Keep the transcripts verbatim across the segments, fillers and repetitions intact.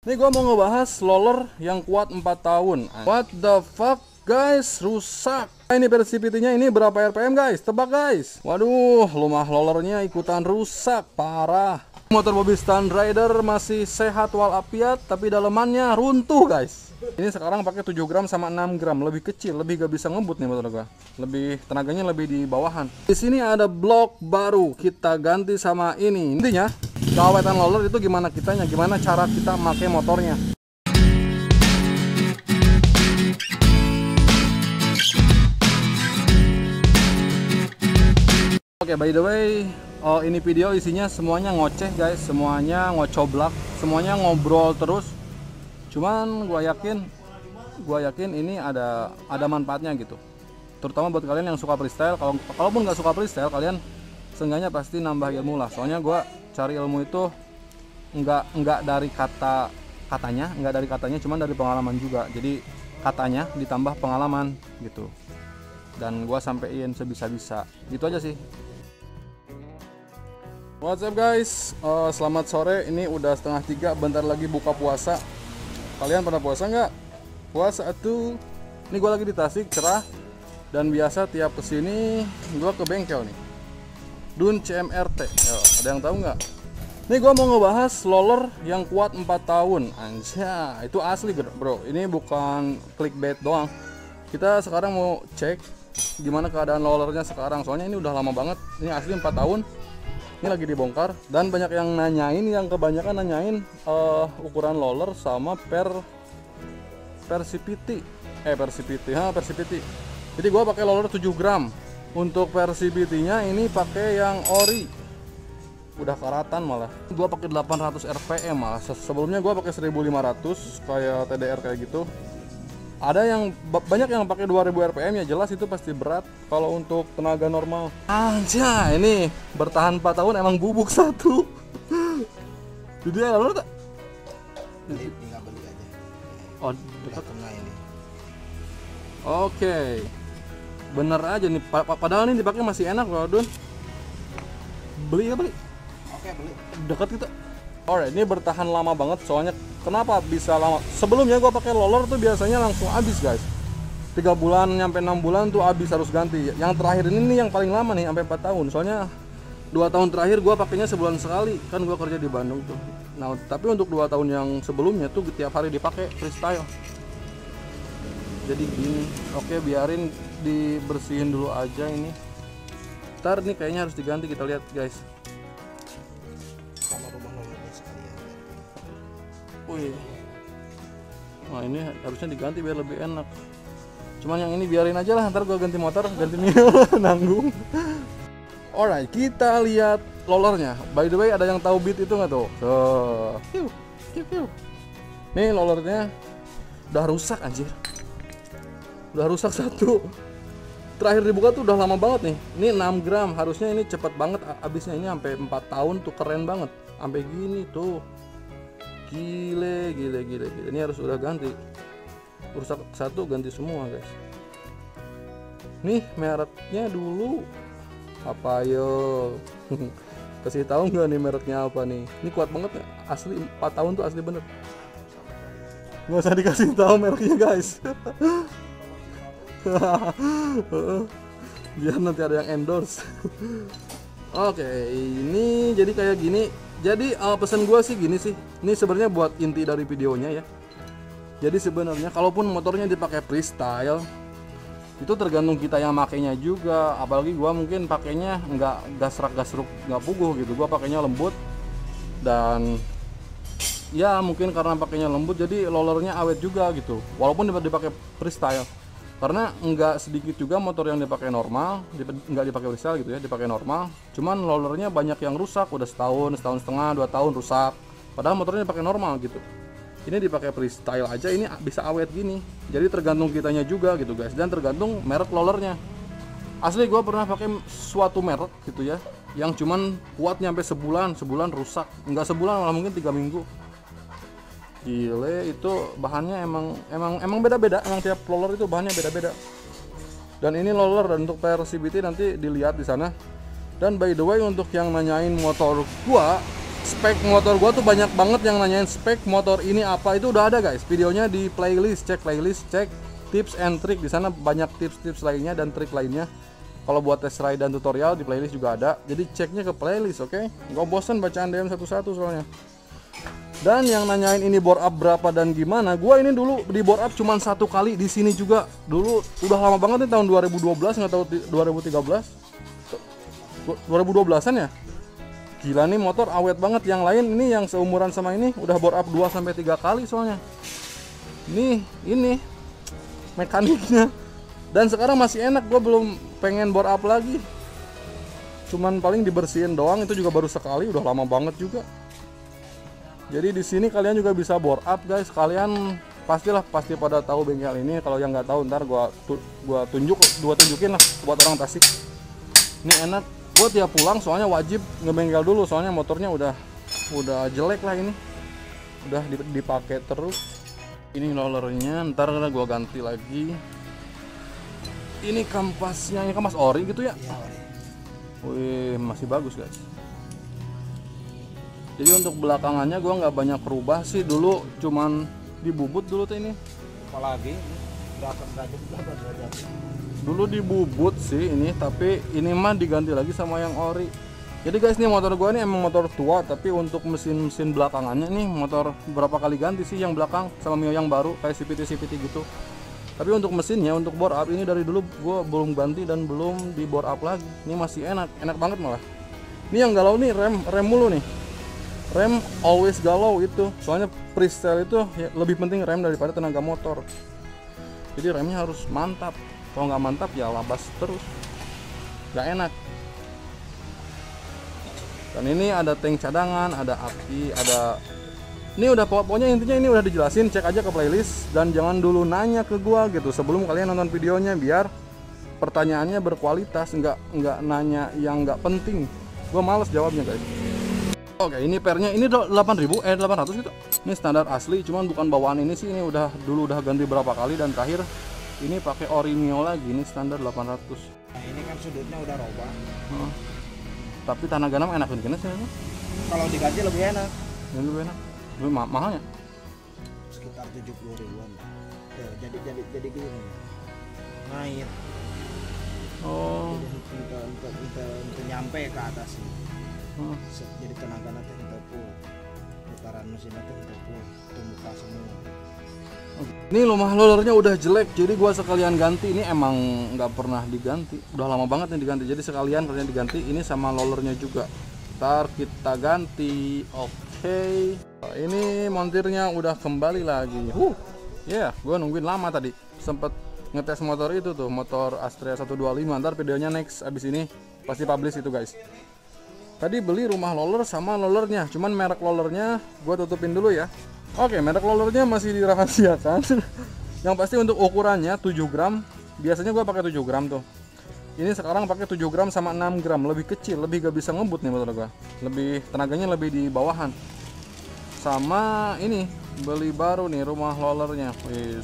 Nih gua mau ngebahas roller yang kuat empat tahun. What the fuck guys, rusak. Ini Persipity-nya ini berapa R P M guys? Tebak guys. Waduh, lumah rollernya ikutan rusak, parah. Motor Bobby Stunt Rider masih sehat walafiat, tapi dalemannya runtuh guys. Ini sekarang pakai tujuh gram sama enam gram, lebih kecil, lebih gak bisa ngebut nih motor gua. Lebih tenaganya lebih di bawahan. Di sini ada blok baru, kita ganti sama ini. Intinya, keawetan roller itu gimana kitanya, gimana cara kita pakai motornya. Oke, okay, by the way, oh, ini video isinya semuanya ngoceh guys, semuanya ngocoblak, semuanya ngobrol terus. Cuman gua yakin, gua yakin ini ada ada manfaatnya gitu. Terutama buat kalian yang suka freestyle. Kalau kalaupun nggak suka freestyle, kalian seenggaknya pasti nambah ilmu lah. Soalnya gua cari ilmu itu nggak nggak dari kata katanya, nggak dari katanya, cuman dari pengalaman juga. Jadi katanya ditambah pengalaman gitu. Dan gua sampein sebisa-bisa. Gitu aja sih. What's up guys, uh, selamat sore. Ini udah setengah tiga, bentar lagi buka puasa. Kalian pernah puasa nggak? Puasa tuh. Ini gue lagi di Tasik, cerah. Dan biasa tiap kesini gue ke bengkel nih, Dun C M R T. Yo, ada yang tahu nggak? Nih gue mau ngebahas roller yang kuat empat tahun. Anjay, itu asli bro. Ini bukan clickbait doang. Kita sekarang mau cek gimana keadaan rollernya sekarang. Soalnya ini udah lama banget. Ini asli empat tahun. Ini lagi dibongkar dan banyak yang nanyain, yang kebanyakan nanyain uh, ukuran roller sama per Persipity. Eh Persipity, ha Persipity. Jadi gua pakai roller tujuh gram. Untuk Persipity-nya ini pakai yang ori. Udah karatan malah. Gua pakai delapan ratus R P M malah. Sebelumnya gua pakai seribu lima ratus kayak T D R kayak gitu. Ada yang banyak yang pakai dua ribu R P M, ya jelas itu pasti berat kalau untuk tenaga normal. Anjay, ini bertahan empat tahun emang bubuk satu. Jadi ya lo tak? Beli, tinggal beli aja. Oh, dekat tengah ini. Oke. Bener aja nih, padahal ini dipakai masih enak loh, Dun. Beli ya beli. Oke, beli. Dekat kita. Alright, ini bertahan lama banget. Soalnya kenapa bisa lama? Sebelumnya gua pakai roller tuh biasanya langsung habis guys. tiga bulan nyampe enam bulan tuh habis, harus ganti. Yang terakhir ini nih yang paling lama nih, sampai empat tahun. Soalnya dua tahun terakhir gua pakainya sebulan sekali. Kan gua kerja di Bandung tuh. Nah, tapi untuk dua tahun yang sebelumnya tuh tiap hari dipakai freestyle. Jadi gini. Oke, biarin dibersihin dulu aja ini. Ntar nih kayaknya harus diganti, kita lihat guys. Wih, nah ini harusnya diganti biar lebih enak. Cuman yang ini biarin aja lah, ntar gua ganti motor, ganti mil, nanggung. Alright, kita lihat rollernya. By the way, ada yang tahu beat itu nggak tuh? Tuh, hiu, hiu, hiu. Nih rollernya udah rusak anjir, udah rusak satu. Terakhir dibuka tuh udah lama banget nih. Ini enam gram, harusnya ini cepet banget abisnya. Ini sampai empat tahun tuh, keren banget. Sampai gini tuh. Gile, gile, gile, gile. Ini harus udah ganti. Rusak satu, ganti semua guys. Nih mereknya dulu apa yo? Kasih tahu nggak nih mereknya apa nih? Ini kuat banget ya. Asli empat tahun tuh asli bener. Nggak usah dikasih tahu mereknya guys. Biar nanti ada yang endorse. Oke, ini jadi kayak gini. Jadi uh, pesan gue sih gini sih. Ini sebenarnya buat inti dari videonya ya. Jadi sebenarnya kalaupun motornya dipakai freestyle, itu tergantung kita yang makainya juga. Apalagi gue mungkin pakainya nggak gasrak gasruk nggak puguh gitu. Gue pakainya lembut dan ya mungkin karena pakainya lembut jadi rollernya awet juga gitu. Walaupun dipakai freestyle. Karena nggak sedikit juga motor yang dipakai normal, nggak dipakai freestyle gitu ya, dipakai normal. Cuman rollernya banyak yang rusak, udah setahun, setahun setengah, dua tahun rusak. Padahal motornya dipakai normal gitu. Ini dipakai freestyle aja, ini bisa awet gini. Jadi tergantung kitanya juga gitu guys, dan tergantung merek rollernya. Asli gue pernah pakai suatu merek gitu ya, yang cuman kuat nyampe sebulan, sebulan rusak. Nggak sebulan, malah mungkin tiga minggu. Gile, itu bahannya emang emang emang beda-beda, emang tiap roller itu bahannya beda-beda. Dan ini roller dan untuk Persipity nanti dilihat di sana. Dan by the way, untuk yang nanyain motor gua spek motor gua tuh banyak banget yang nanyain spek motor ini apa, itu udah ada guys videonya di playlist. Cek playlist, cek tips and trick, di sana banyak tips-tips lainnya dan trik lainnya. Kalau buat test ride dan tutorial di playlist juga ada, jadi ceknya ke playlist, oke? Okay? Gak bosan bacaan D M satu-satu soalnya. Dan yang nanyain ini bore up berapa dan gimana, gua ini dulu di bore up cuman satu kali di sini juga. Dulu udah lama banget nih, tahun dua ribu dua belas, nggak tahu dua ribu tiga belas, dua ribu dua belasan ya. Gila nih motor awet banget. Yang lain ini yang seumuran sama ini udah bore up dua sampai tiga kali soalnya. Nih, ini mekaniknya. Dan sekarang masih enak, gue belum pengen bore up lagi. Cuman paling dibersihin doang, itu juga baru sekali, udah lama banget juga. Jadi di sini kalian juga bisa bore up guys. Kalian pastilah pasti pada tahu bengkel ini. Kalau yang nggak tahu ntar gua tu, gua tunjuk, gua tunjukin lah buat orang Tasik. Ini enak. Gua tiap pulang soalnya wajib ngebengkel dulu, soalnya motornya udah udah jelek lah ini. Udah dipakai terus. Ini rollernya, ntar gua ganti lagi. Ini kampasnya, ini kampas ori gitu ya? Iya, ori. Wih, masih bagus guys. Jadi untuk belakangannya gua nggak banyak berubah sih. Dulu cuman dibubut dulu tuh ini. Apalagi berapa derajat berapa derajat. Dulu dibubut sih ini, tapi ini mah diganti lagi sama yang ori. Jadi guys, nih motor gua ini emang motor tua, tapi untuk mesin-mesin belakangannya nih motor berapa kali ganti sih yang belakang sama Mio yang baru kayak C V T C V T gitu. Tapi untuk mesinnya, untuk bore up ini dari dulu gua belum ganti dan belum di bore up lagi. Ini masih enak, enak banget malah. Ini yang galau nih rem, rem mulu nih. Rem always galau itu, soalnya freestyle itu ya, lebih penting rem daripada tenaga motor. Jadi remnya harus mantap. Kalau nggak mantap ya labas terus, nggak enak. Dan ini ada tank cadangan, ada aki, ada ini udah pokoknya intinya ini udah dijelasin. Cek aja ke playlist dan jangan dulu nanya ke gua gitu sebelum kalian nonton videonya, biar pertanyaannya berkualitas, nggak nggak nanya yang nggak penting. Gua males jawabnya guys. Oke, ini pernya ini delapan ribu eh delapan ratus gitu. Ini standar asli, cuman bukan bawaan ini sih. Ini udah dulu udah ganti berapa kali dan terakhir ini pakai ori Mio lagi. Ini standar delapan ratus. Nah, ini kan sudutnya udah robah. Hmm. Tapi tanah ganam enak kan sih? Kalau diganti lebih enak. Lebih enak. Lebih ma mahalnya? Sekitar tujuh puluh ribuan. Tuh, jadi jadi jadi gini. Naik. Oh. Untuk untuk untuk untuk nyampe ke atas ini. Hmm. Jadi tenaga nanti untuk full. Putaran mesin nanti untuk full. Terbuka semua. Ini lumah rollernya udah jelek, jadi gua sekalian ganti. Ini emang nggak pernah diganti, udah lama banget nih diganti. Jadi sekalian kalian diganti ini sama rollernya juga. Ntar kita ganti. Oke, ini montirnya udah kembali lagi. Huh, ya, yeah, gua nungguin lama tadi. Sempet ngetes motor itu tuh, motor Astrea seratus dua puluh lima. Ntar videonya next abis ini pasti publish itu guys. Tadi beli rumah roller sama rollernya, cuman merek rollernya gua tutupin dulu ya. Oke, merek rollernya masih dirahasiakan. Yang pasti untuk ukurannya tujuh gram. Biasanya gua pakai tujuh gram tuh. Ini sekarang pakai tujuh gram sama enam gram, lebih kecil, lebih gak bisa ngebut nih motor gua. Lebih tenaganya lebih di bawahan. Sama ini beli baru nih rumah rollernya. Wis.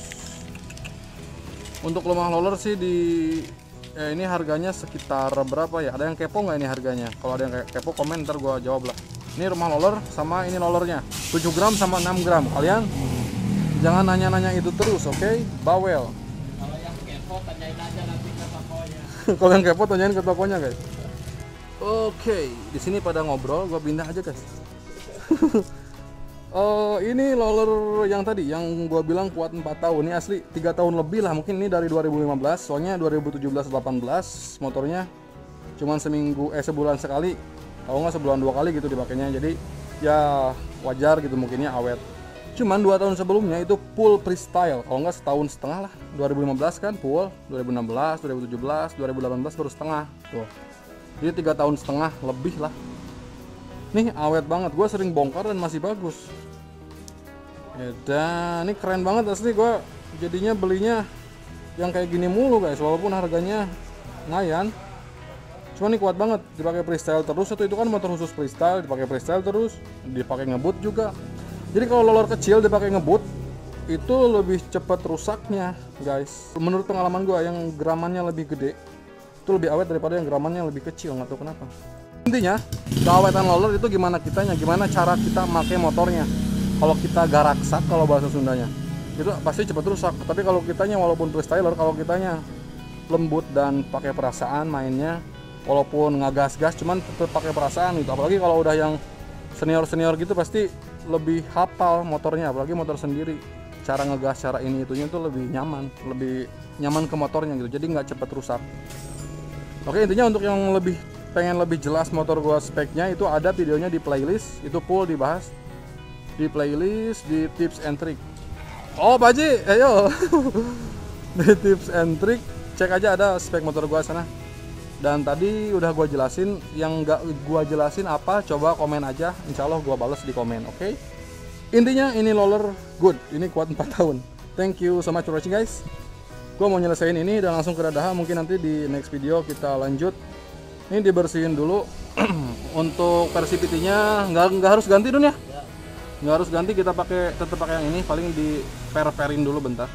Untuk rumah roller sih di eh, ini harganya sekitar berapa ya? Ada yang kepo nggak ini harganya? Kalau ada yang kepo komen, ntar gua jawab lah. Ini rumah roller sama ini rollernya tujuh gram sama enam gram. Kalian jangan nanya-nanya itu terus, oke? Okay? Bawel. Kalau yang kepo tanyain aja nanti ke tokonya. Kalau yang kepo tanyain ke tokonya guys. Oke, okay. Di sini pada ngobrol, gua pindah aja guys. Oh, ini roller yang tadi yang gua bilang kuat empat tahun. Ini asli tiga tahun lebih lah, mungkin ini dari dua ribu lima belas. Soalnya dua ribu tujuh belas delapan belas motornya cuman seminggu eh sebulan sekali. Kalau nggak sebulan dua kali gitu dipakainya, jadi ya wajar gitu mungkinnya awet. Cuman dua tahun sebelumnya itu full freestyle, kalau nggak setahun setengah lah. Dua ribu lima belas kan full, dua ribu enam belas, dua ribu tujuh belas, dua ribu delapan belas baru setengah tuh. Jadi tiga tahun setengah lebih lah. Nih awet banget, gue sering bongkar dan masih bagus. Dan ini keren banget asli, gue jadinya belinya yang kayak gini mulu guys, walaupun harganya lumayan. Cuma ini kuat banget, dipakai freestyle terus. Itu itu kan motor khusus freestyle, dipakai freestyle terus, dipakai ngebut juga. Jadi kalau roller kecil dipakai ngebut itu lebih cepat rusaknya guys. Menurut pengalaman gua yang gramannya lebih gede itu lebih awet daripada yang gramannya lebih kecil, nggak tahu kenapa. Intinya keawetan roller itu gimana kitanya, gimana cara kita pakai motornya. Kalau kita garaksak kalau bahasa Sundanya itu pasti cepat rusak. Tapi kalau kitanya walaupun freestyler, kalau kitanya lembut dan pakai perasaan mainnya, walaupun ngegas-gas cuman tetap pakai perasaan gitu. Apalagi kalau udah yang senior-senior gitu pasti lebih hafal motornya, apalagi motor sendiri. Cara ngegas, cara ini itunya tuh lebih nyaman, lebih nyaman ke motornya gitu. Jadi nggak cepet rusak. Oke, intinya untuk yang lebih pengen lebih jelas motor gua speknya itu ada videonya di playlist, itu full dibahas di playlist di tips and trick. Oh Pak Haji, ayo di tips and trick cek aja ada spek motor gua sana. Dan tadi udah gua jelasin, yang nggak gua jelasin apa coba komen aja, insya Allah gua bales di komen. Oke, okay? Intinya ini roller good, ini kuat empat tahun. Thank you so much for watching guys. Gua mau nyelesain ini dan langsung ke dadaha, mungkin nanti di next video kita lanjut. Ini dibersihin dulu. Untuk versi P T-nya nggak nggak harus ganti Dun ya? Nggak harus ganti, kita pakai tetap pakai yang ini, paling di per-perin dulu bentar.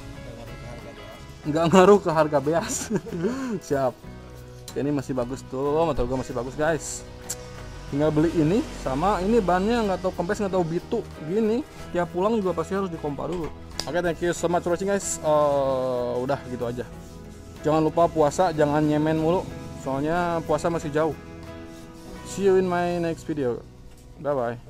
Nggak ngaruh ke harga beas. Siap. Ini masih bagus tuh, motor gua masih bagus guys. Tinggal beli ini sama ini bannya nggak tahu kempes nggak tahu bitu gini. Tiap pulang juga pasti harus dikompa dulu. Oke, okay, thank you so much for watching guys. Uh, udah gitu aja. Jangan lupa puasa, jangan nyemen mulu. Soalnya puasa masih jauh. See you in my next video. Bye bye.